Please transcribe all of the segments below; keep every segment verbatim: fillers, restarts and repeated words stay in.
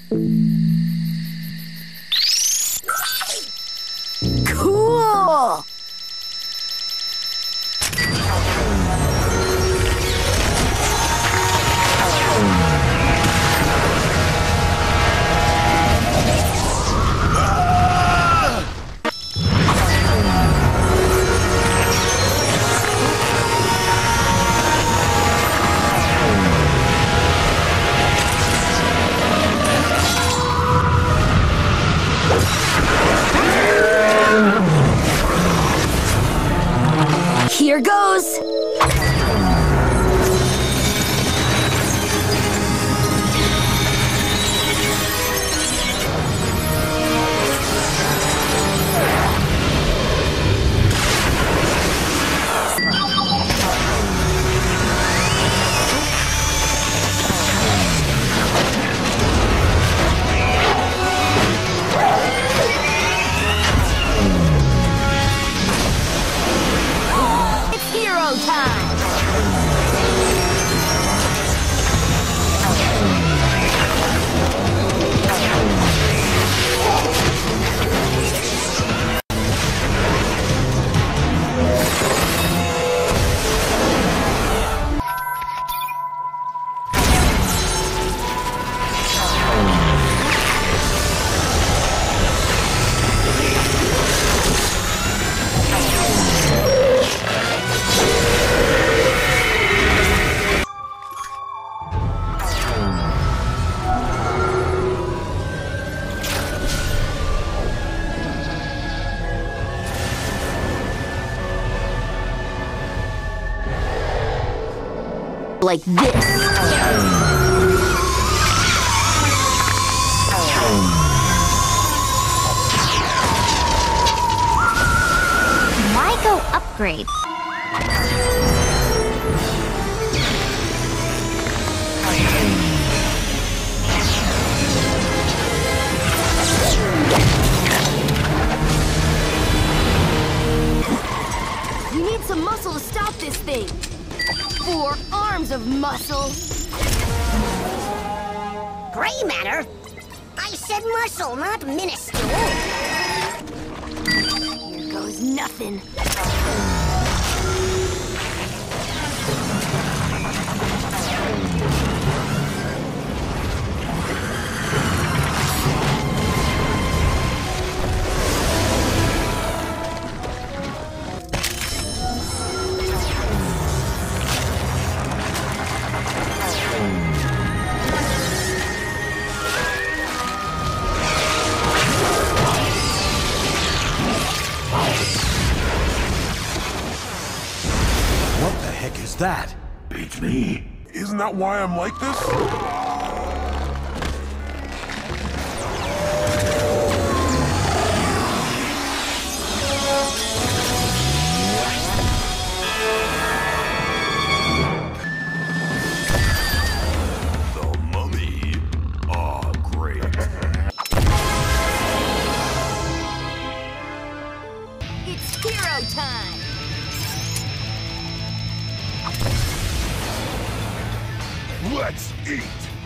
Cool! Here goes! Like this. Why go upgrade? You need some muscle to stop this thing. Four arms of muscle. Gray matter? I said muscle, not minuscule. Here goes nothing. What the heck is that? Beats me. Isn't that why I'm like this? The mummy. Ah, great. It's hero time. Let's eat!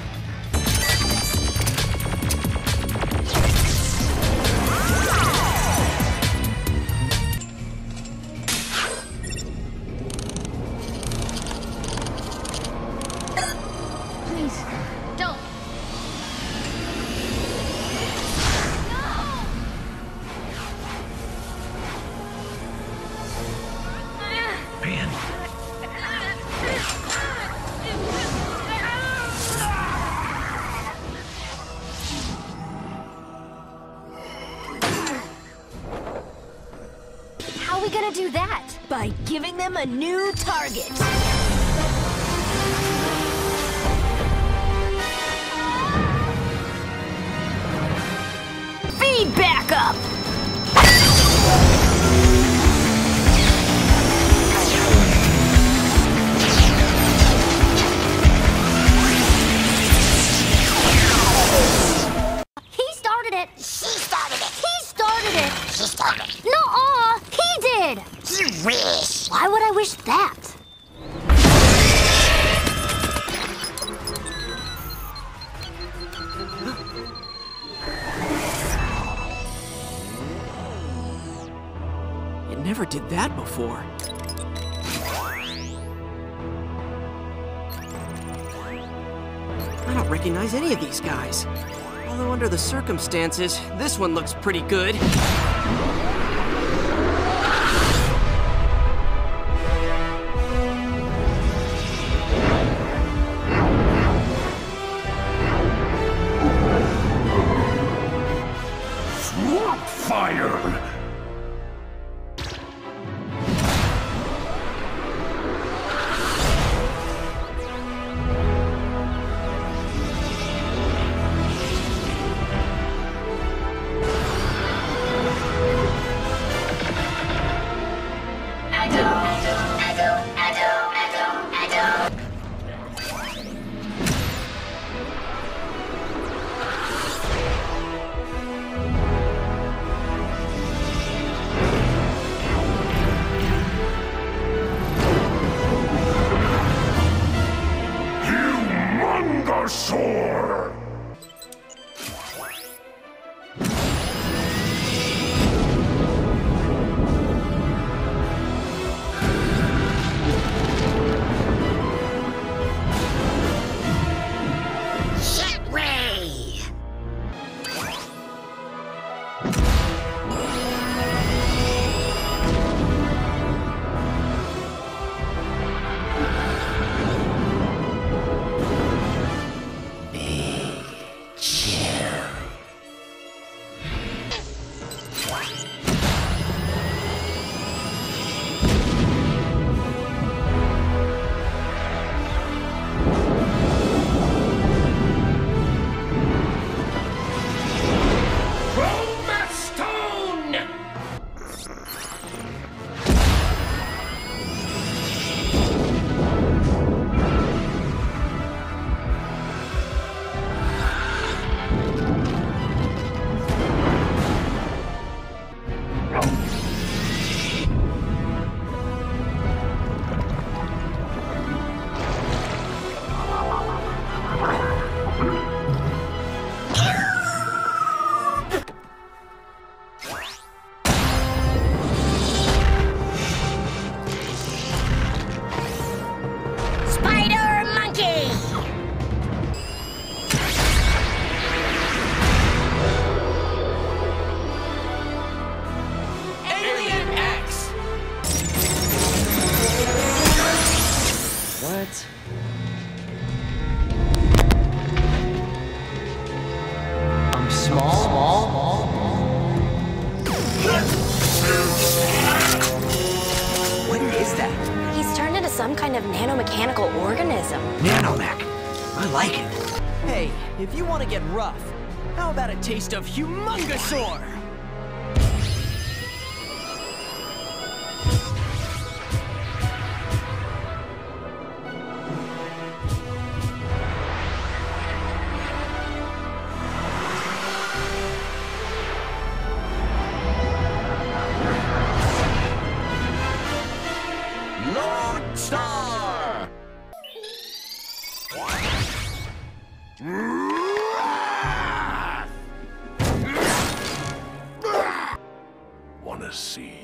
Please, don't. Man. How are we gonna do that? By giving them a new target. Feed back up! He started it. She started it. He started it. She started it. Nuh-uh. He did. You wish. Why would I wish that? Never did that before. I don't recognize any of these guys. Although under the circumstances, this one looks pretty good. Swamp fire! Humongousaur! Shit ray! Spider monkey! Alien X! What? I'm small? Small? What is that? He's turned into some kind of nanomechanical organism. Nanomech. I like it. Hey, if you want to get rough, how about a taste of Humongousaur? Lord Star! Wanna see?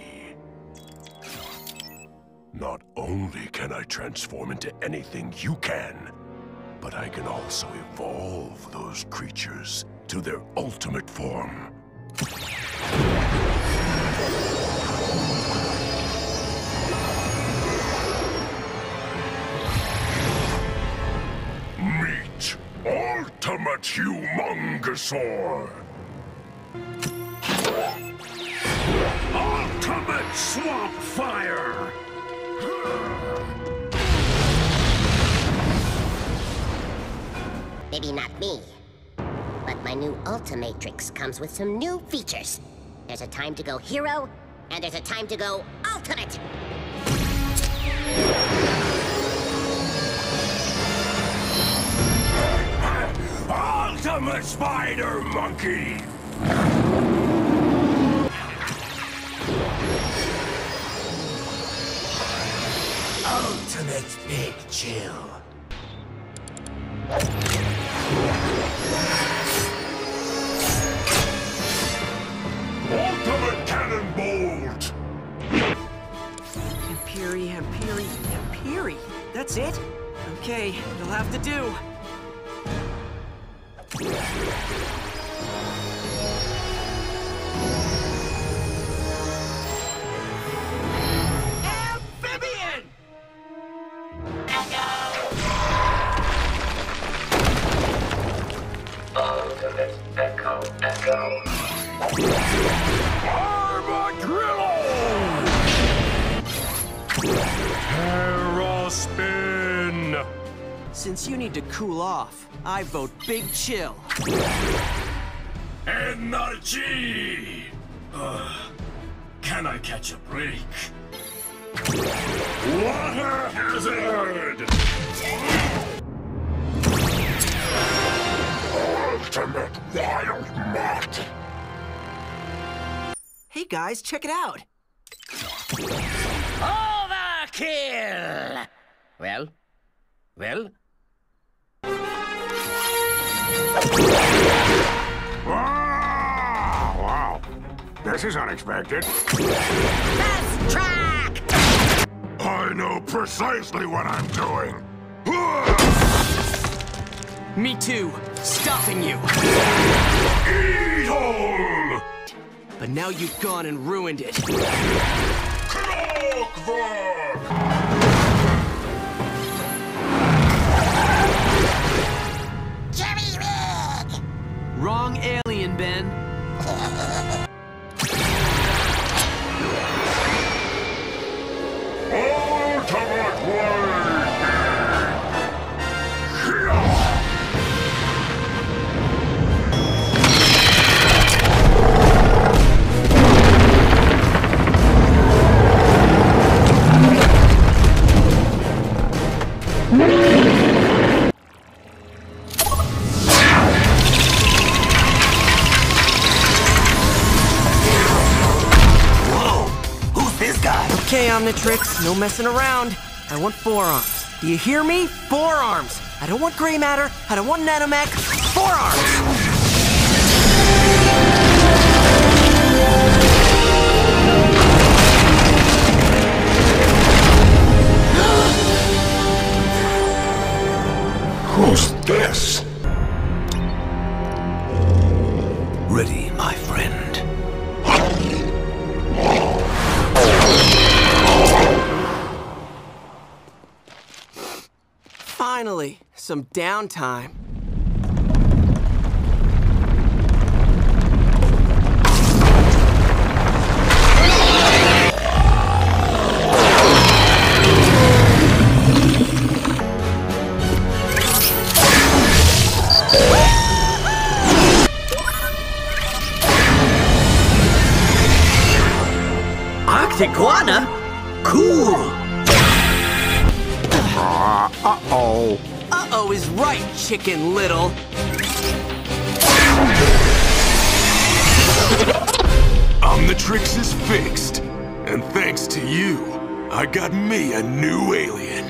Not only can I transform into anything you can, but I can also evolve those creatures to their ultimate form. Meet Ultimate Humongousaur! Ultimate Swamp Fire! Maybe not me, but my new Ultimatrix comes with some new features. There's a time to go hero, and there's a time to go ultimate. Ultimate Spider Monkey! Ultimate Big Chill. Ultimate Cannon Bolt! That's it? Okay, it'll have to do. Amphibian! Ultimate Echo Echo. Armadillo! Terraspin! Since you need to cool off, I vote Big Chill. Energy! Uh, can I catch a break? Water hazard! Ultimate wild mutt! Hey guys, check it out. Overkill! Well? Well? Ah, wow, this is unexpected. Fast track! I know precisely what I'm doing. Me too. Stopping you. Eagle! But now you've gone and ruined it. Clockwork! Jerry Rig! Wrong alien, Ben. Ultimate Wave! Okay, Omnitrix, no messing around. I want forearms. Do you hear me? Forearms! I don't want gray matter, I don't want nanomech. Forearms! Who's this? Ready, my friend. Finally, some downtime. Arctic Guana? Cool! Uh-oh. Uh-oh is right, Chicken Little. Omnitrix is fixed. And thanks to you, I got me a new alien.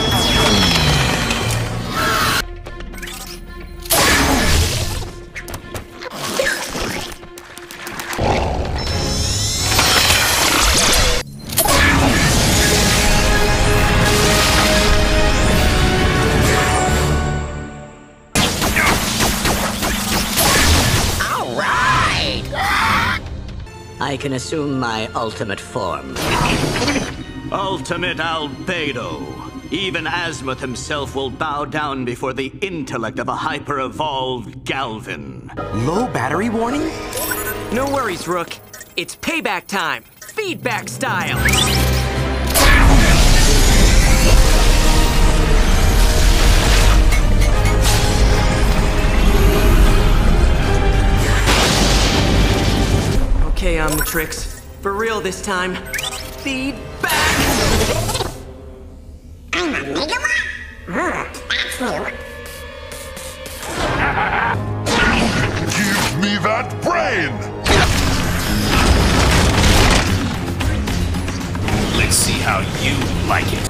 I can assume my ultimate form. Ultimate Albedo. Even Azimuth himself will bow down before the intellect of a hyper-evolved Galvin. Low battery warning? No worries, Rook. It's payback time. Feedback style. Okay, Omnitrix. For real this time. Feedback! Give me that brain! Let's see how you like it.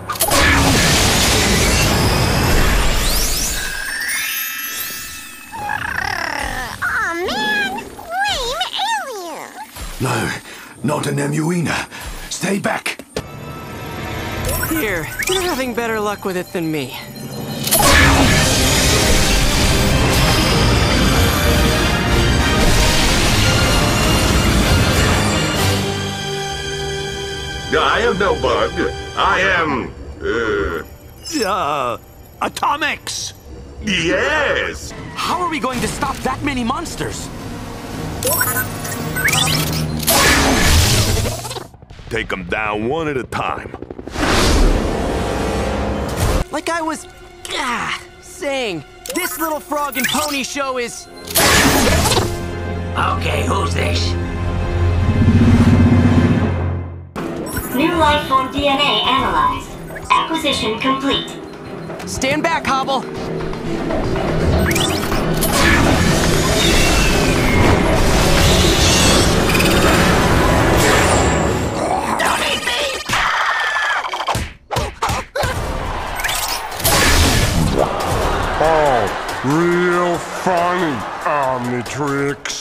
Aw, man! Lame alien! No, not an Emuina. Stay back. Here, you're having better luck with it than me. I am no bug. I am... Uh... Uh... Atomics! Yes! How are we going to stop that many monsters? Take them down one at a time. Like I was... Ah, saying, this little frog and pony show is... Okay, who's this? New life form D N A analyzed. Acquisition complete. Stand back, Hobble. Don't eat me! Oh, real funny, Omnitrix.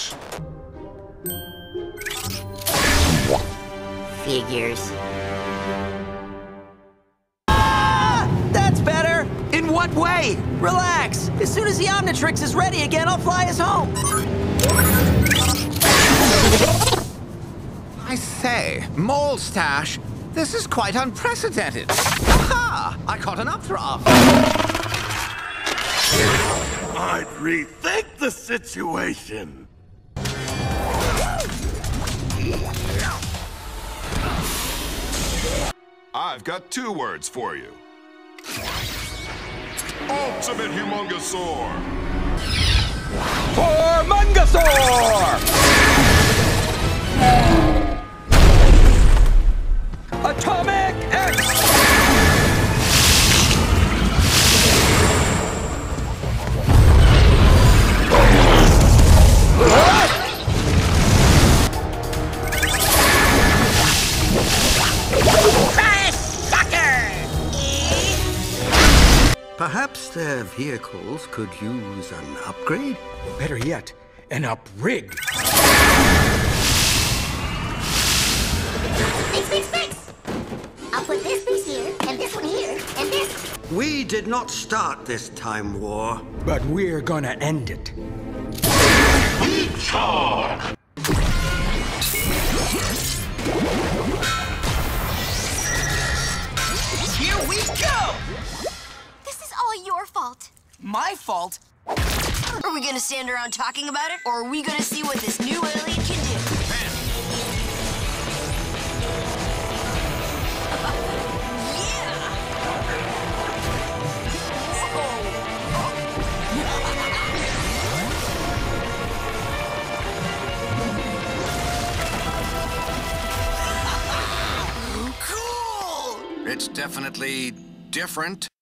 Figures. That's better! In what way? Relax. As soon as the Omnitrix is ready again, I'll fly us home. I say, Molestache, this is quite unprecedented. Aha! I caught an updraft. I'd rethink the situation. I've got two words for you. Ultimate Humongosaur! For Mungosaur! Atomic X! Perhaps their vehicles could use an upgrade? Better yet, an up-rig. Fix, fix, fix! I'll put this piece here, and this one here, and this... We did not start this time war. But we're gonna end it. Here we go! This is all your fault. My fault? Are we gonna stand around talking about it, or are we gonna see what this new alien can do? It's definitely different.